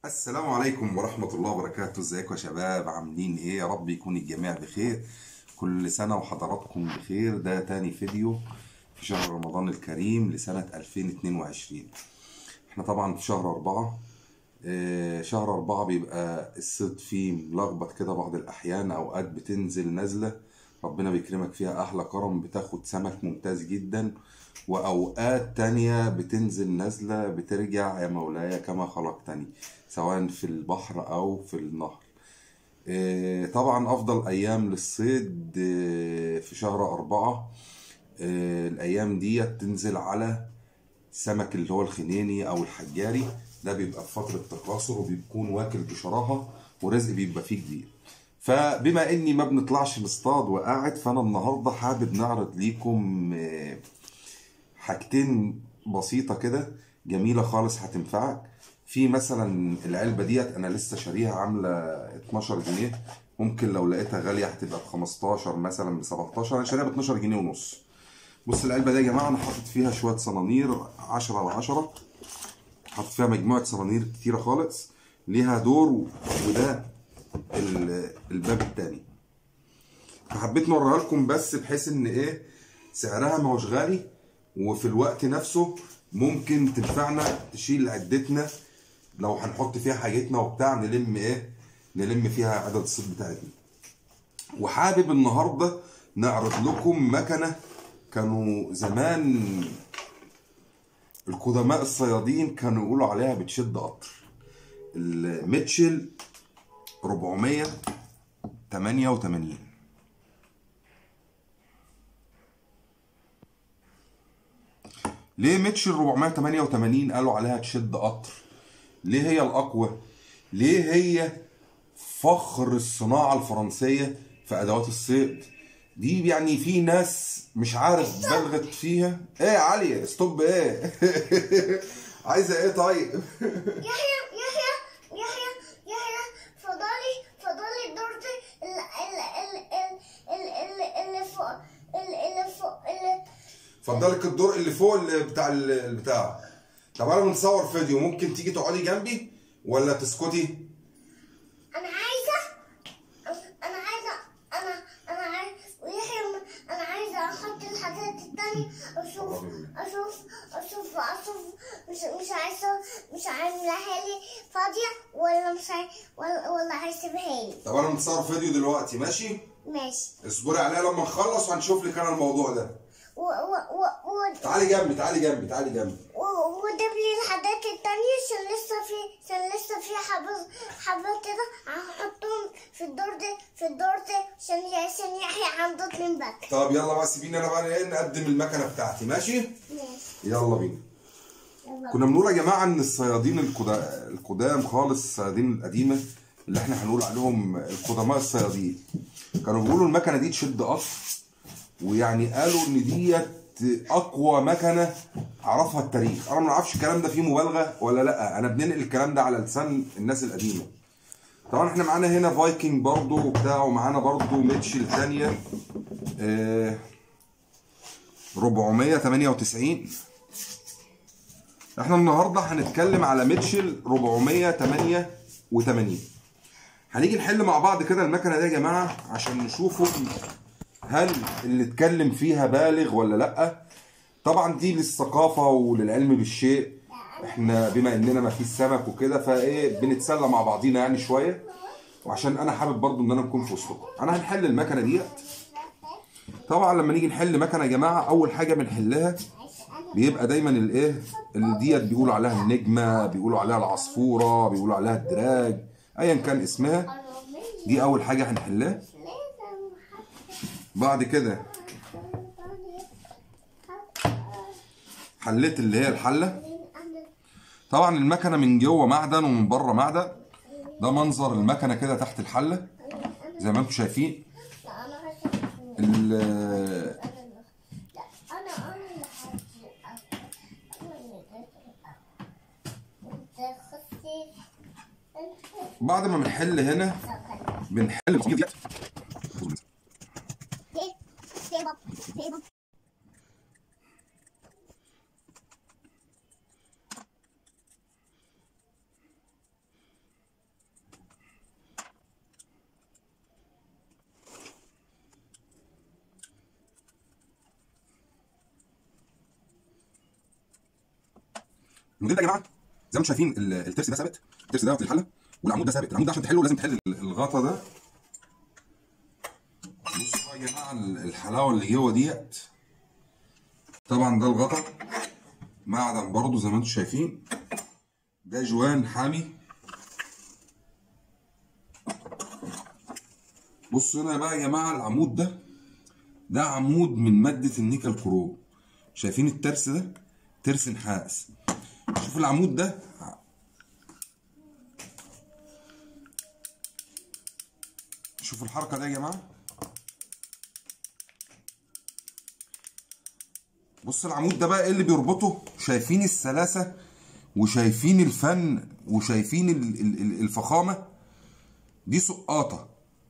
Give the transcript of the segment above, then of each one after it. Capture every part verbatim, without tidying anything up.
السلام عليكم ورحمة الله وبركاته. ازيكم يا شباب؟ عاملين ايه؟ يا رب يكون الجميع بخير. كل سنة وحضراتكم بخير. ده تاني فيديو في شهر رمضان الكريم لسنة ألفين واتنين وعشرين. احنا طبعا في شهر أربعة. اه شهر أربعة بيبقى الصيد فيه ملخبط كده بعض الأحيان، أوقات بتنزل نزلة ربنا بيكرمك فيها أحلى كرم، بتاخد سمك ممتاز جدا، وأوقات تانية بتنزل نزلة بترجع يا مولاي كما خلقتني، سواء في البحر أو في النهر. آه، طبعا أفضل أيام للصيد آه، في شهر أربعة. آه، الأيام دي تنزل على السمك اللي هو الخنيني أو الحجاري، ده بيبقى في فترة تكاثر وبيكون واكل بشراهة ورزق بيبقى فيه كبير. فبما اني ما بنطلعش نصطاد وقاعد، فانا النهارده حابب نعرض ليكم آه، حاجتين بسيطة كده جميلة خالص هتنفعك. في مثلا العلبة ديت انا لسه شاريها عاملة اتناشر جنيه، ممكن لو لقيتها غالية هتبقى ب خمستاشر مثلا ب سبعتاشر، انا شاريها ب اتناشر جنيه ونص. بص العلبة دي يا جماعة انا حاطط فيها شوية صنانير عشرة على عشرة، حاطط فيها مجموعة صنانير كتيرة خالص ليها دور، وده الباب التاني. فحبيت نوريها لكم بس بحيث ان ايه سعرها ما هوش غالي، وفي الوقت نفسه ممكن تنفعنا تشيل عدتنا لو هنحط فيها حاجتنا وبتاع، نلم ايه نلم فيها عدد الصيد بتاعتنا. وحابب النهارده نعرض لكم مكنه كانوا زمان القدماء الصيادين كانوا يقولوا عليها بتشد قطر، الميتشل أربعمية تمانية وتمانين. ليه ميتشل أربعمية تمانية وتمانين قالوا عليها تشد قطر؟ ليه هي الأقوى؟ ليه هي فخر الصناعة الفرنسية في أدوات الصيد؟ دي يعني في ناس مش عارف بلغت فيها. ايه يا علي ستوب ايه؟ عايزة ايه طيب؟ يحيى يحيى يحيى يحيى فضلي فضلي الدرج اللي فوق اللي فوق اللي فضلك الدور اللي فوق اللي بتاع البتاع. طب انا بنصور فيديو، ممكن تيجي تقعدي جنبي ولا تسكتي؟ انا عايزه انا عايزه انا انا عايزه ويحيى انا عايزه احط الحاجات التانية، اشوف اشوف اشوف اشوف مش مش عايزه مش عاملاها لي فاضيه ولا مش عايز ولا ولا هيسيبها لي. طب انا بنصور فيديو دلوقتي، ماشي؟ ماشي. اصبري عليا لما نخلص وهنشوف لك انا الموضوع ده. و و و و تعالي جنبي تعالي جنبي تعالي جنبي. وجيب لي الحاجات التانية عشان لسه في عشان لسه في حبة حبة كده هحطهم في الدور ده في الدور ده عشان عشان يحيى عنده اتنين بك. طب يلا بقى سيبيني انا بقى ايه نقدم المكنه بتاعتي، ماشي؟ ماشي. يلا بينا. كنا بنقول يا جماعه ان الصيادين القدا- القدام خالص، الصيادين القديمه اللي احنا هنقول عليهم القدماء الصيادين، كانوا بيقولوا المكنه دي تشد قطر، ويعني قالوا ان ديت اقوى مكنه عرفها التاريخ. انا ما اعرفش الكلام ده فيه مبالغه ولا لا، انا بننقل الكلام ده على لسان الناس القديمه. طبعا احنا معانا هنا فايكنج برضو وبتاع، ومعانا برضو ميتشل ثانيه آه أربعمية تمانية وتسعين. احنا النهارده هنتكلم على ميتشل أربعمية تمانية وتمانين. هنيجي نحل مع بعض كده المكنه دي يا جماعه عشان نشوفوا هل اللي اتكلم فيها بالغ ولا لا. طبعا دي للثقافه وللعلم بالشيء، احنا بما اننا ما فيش سمك وكده فايه بنتسلى مع بعضينا يعني شويه، وعشان انا حابب برضو ان انا اكون في وسطكم. انا هنحل المكنه ديت. طبعا لما نيجي نحل مكنه يا جماعه اول حاجه بنحلها بيبقى دايما الايه اللي ديت بيقولوا عليها النجمه، بيقولوا عليها العصفوره، بيقولوا عليها الدراج، ايا كان اسمها. دي اول حاجه هنحلها. بعد كده حليت اللي هي الحله. طبعا المكنه من جوه معدن ومن بره معدن. ده منظر المكنه كده تحت الحله زي ما انتم شايفين. بعد ما بنحل هنا بنحل ديت الموديل ده يا جماعه زي ما انتم شايفين الترس ده ثابت، الترس ده في الحله، والعمود ده ثابت. العمود ده عشان تحله لازم تحل الغطا ده. بصوا يا جماعه الحلاوه اللي جوه ديت. طبعا ده الغطا معدن برضو زي ما انتم شايفين، ده جوان حامي. بصوا هنا بقى يا جماعه العمود ده ده عمود من ماده النيكل كروم. شايفين الترس ده ترس نحاس. شوف العمود ده، شوفوا الحركه دي يا جماعه. بص العمود ده بقى ايه اللي بيربطه؟ شايفين السلاسه وشايفين الفن وشايفين الفخامه دي؟ سقاطه.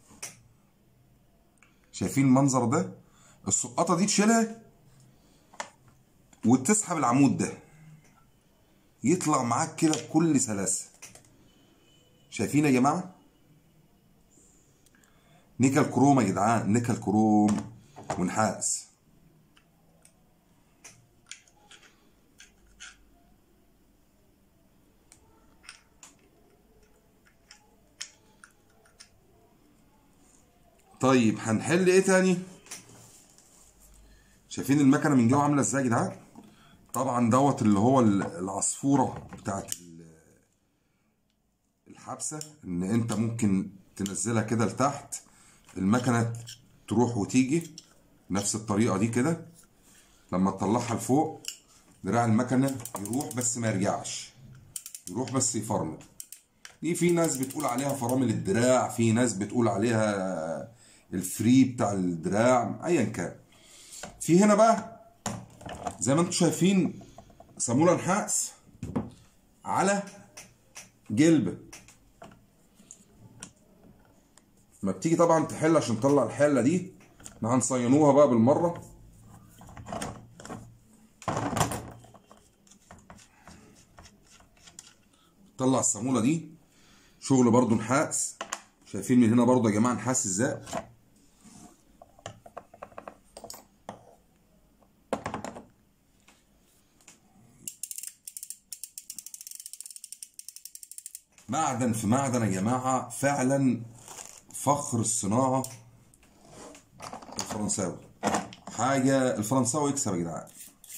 شايفين المنظر ده؟ السقاطه دي تشيلها وتسحب العمود ده يطلع معاك كده بكل سلاسه. شايفين يا جماعه؟ نيكل كروم يا جدعان، نيكل كروم ونحاس. طيب هنحل ايه تاني؟ شايفين المكنه من جوه عامله ازاي يا جدعان؟ طبعا دوت اللي هو العصفوره بتاعت الحبسه، ان انت ممكن تنزلها كده لتحت، المكنه تروح وتيجي نفس الطريقه دي كده. لما تطلعها لفوق دراع المكنه يروح بس ما يرجعش، يروح بس يفرمل. دي في ناس بتقول عليها فرامل الدراع، في ناس بتقول عليها الفري بتاع الدراع، ايا كان. في هنا بقى زي ما انتم شايفين صامولة نحاس على جلبة. ما بتيجي طبعا تحل عشان تطلع الحله دي، احنا هنصينوها بقى بالمره. طلع الصاموله دي شغل برضو نحاس. شايفين من هنا برضو يا جماعه نحاس ازاي؟ معدن في معدن يا جماعه، فعلا فخر الصناعه الفرنساوي. حاجه الفرنساوي يكسب يا جدعان.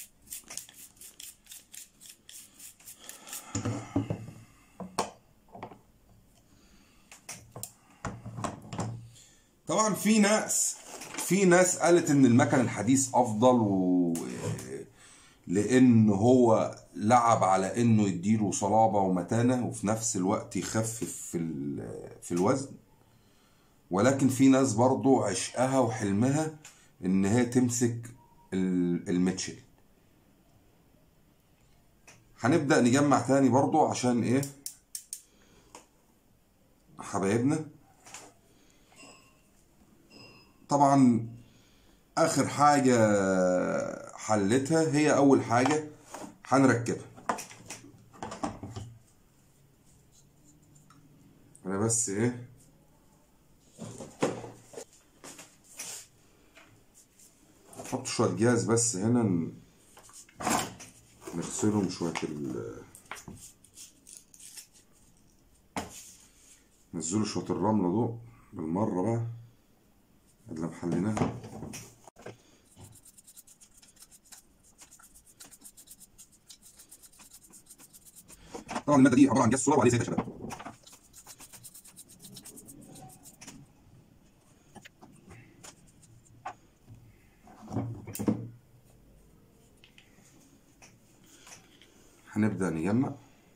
طبعا في ناس في ناس قالت ان المكن الحديث افضل، و لان هو لعب على انه يديله صلابه ومتانه وفي نفس الوقت يخفف في في الوزن. ولكن في ناس برضو عشقها وحلمها ان هي تمسك الميتشل. هنبدأ نجمع تاني برضو عشان ايه حبايبنا. طبعا اخر حاجة حلتها هي اول حاجة هنركبها. انا بس ايه نحط شوية جاز بس هنا نغسلهم شوية ال نزلوا شوية الرملة دول بالمرة بقى اللي محليناها. طبعا المادة دي عبارة عن جاز سولار وعليه زيت يا شباب. هنبدأ نجمع.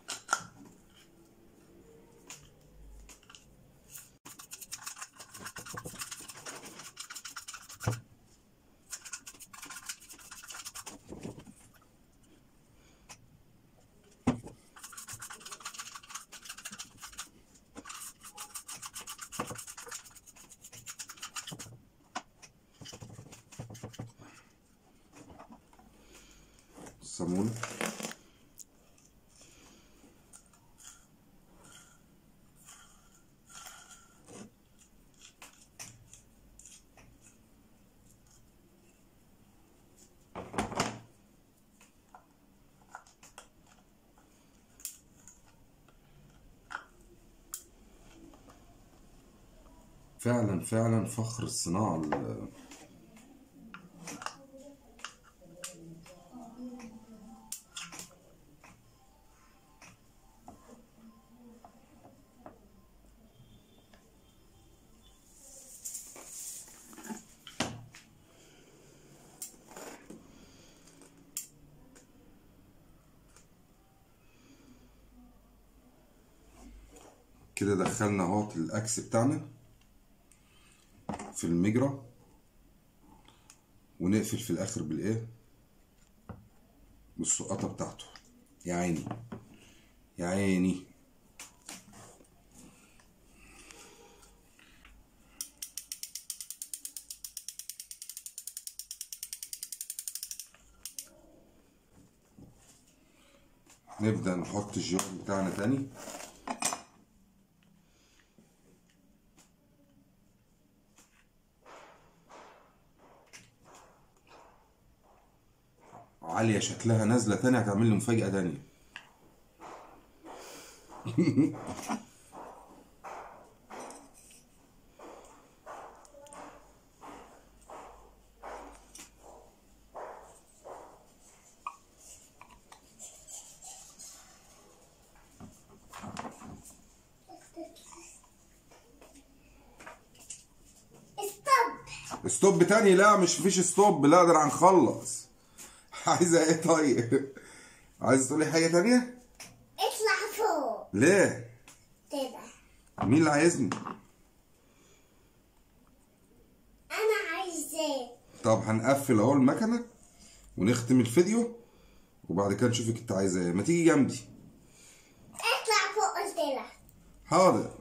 الصامولة فعلا فعلا فخر الصناعة. كده دخلنا اهوت الاكس بتاعنا في المجرى، ونقفل في الاخر بالايه، بالسقطه بتاعته. يا عيني يا عيني. نبدأ نحط الجوار بتاعنا تاني. عالية شكلها نازلة تاني، هتعمل لي مفاجأة تانية. ستوب تاني؟ لا مش فيش ستوب، لا ده هنخلص. عايزة ايه طيب؟ عايزة تقولي حاجة تانية؟ اطلع فوق. ليه؟ كده. مين اللي عايزني؟ أنا عايزاه. طب هنقفل اهو المكنة ونختم الفيديو، وبعد كده نشوفك انت عايزة ايه. ما تيجي جنبي. اطلع فوق قلت لك. حاضر.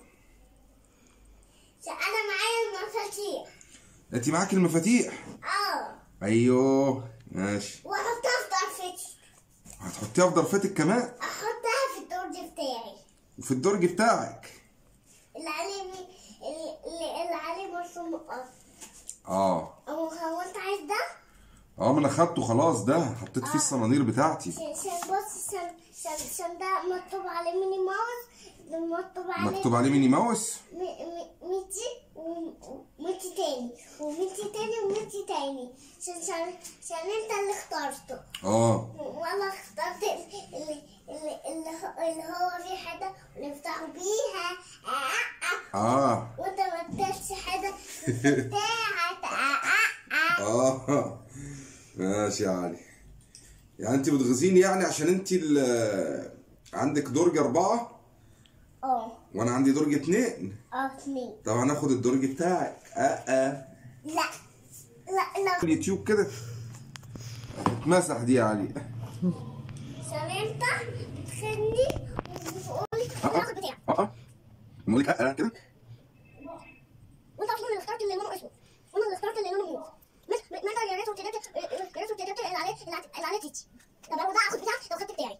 أنا معايا المفاتيح. انت معاكي المفاتيح؟ اه. ايوه ماشي. وأحطها في ضرفتي. هتحطيها في ضرفتك كمان؟ أحطها في الدرج بتاعي. وفي الدرج بتاعك اللي عليه اللي, اللي, اللي عليه مرسوم مقص. اه. هو هو أنت عايز ده؟ اه ما انا خدته خلاص، ده حطيت فيه الصنانير بتاعتي. عشان بص عشان ده مكتوب عليه ميني ماوس، مكتوب عليه مكتوب عليه ميني ماوس. ميتي وميتي تاني وميتي تاني وميتي تاني، عشان عشان انت اللي اخترته. اه. وانا اخترت اللي اللي اللي هو فيه حاجه ونفتحوا بيها. اه. اه. وانت ما اديتش حاجه بتاعت. اه. اه ماشي يا علي. يعني انت بتغزيني يعني عشان انت عندك درج اربعة؟ اه. وانا عندي درج اتنين؟ اه اتنين. طب هناخد الدرج بتاعك. اه اه. لا لا لا. اليوتيوب كده اتمسح دي يا علي. عشان انت بتخلي وبتقولي الرقم بتاعك. اه اه. بقول لك اه اه كده. وانت اصلا اللي اخترت اللي لونه اسود، وانا اللي اخترت اللي لونه موف. ما ما انت اللي رسمت التلاته رسمت التلاته اللي عليه اللي عليه تيتي. طب انا ده اخد بتاعك لو خدت بتاعي.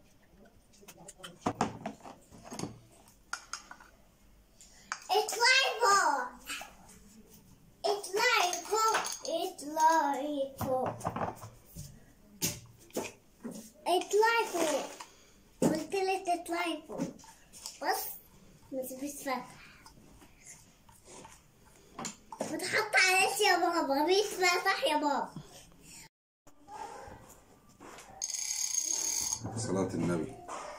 اطلعي فوق. اطلعي فوق. اطلعي فوق. اطلعي فوق. قلت لك تطلعي فوق. بص مش بتفتح. بتحط عليك يا بابا، مش فتح يا بابا. صلاة النبي.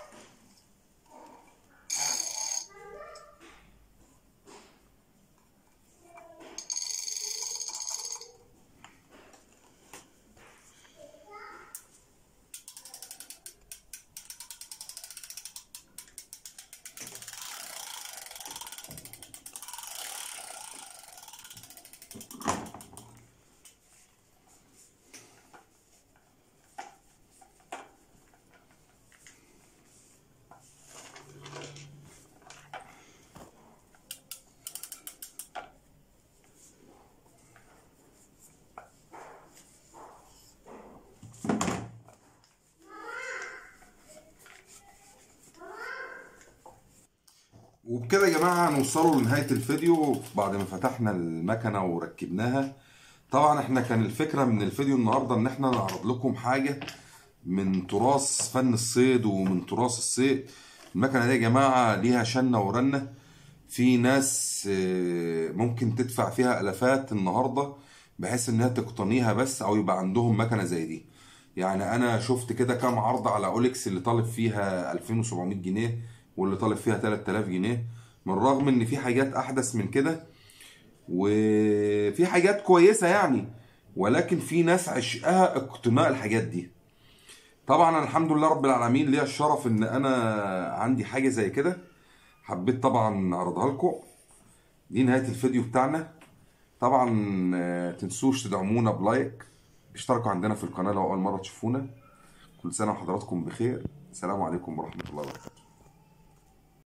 وبكده يا جماعة هنوصلوا لنهاية الفيديو بعد ما فتحنا المكنة وركبناها. طبعا احنا كان الفكرة من الفيديو النهاردة ان احنا نعرض لكم حاجة من تراث فن الصيد ومن تراث الصيد. المكنة دي يا جماعة ليها شنة ورنة، في ناس آه، ممكن تدفع فيها الافات النهارده بحيث انها تقتنيها بس، او يبقى عندهم مكنه زي دي. يعني انا شفت كده كام عرض على اوليكس، اللي طالب فيها ألفين وسبعمية جنيه واللي طالب فيها تلات آلاف جنيه، من رغم ان في حاجات احدث من كده وفي حاجات كويسه يعني، ولكن في ناس عشقها اقتناء الحاجات دي. طبعا أنا الحمد لله رب العالمين ليا الشرف ان انا عندي حاجه زي كده، حبيت طبعا اعرضها لكم. دي نهايه الفيديو بتاعنا. طبعا آه، تنسوش تدعمونا بلايك، اشتركوا عندنا في القناه لو اول مره تشوفونا. كل سنه وحضراتكم بخير، السلام عليكم ورحمه الله وبركاته.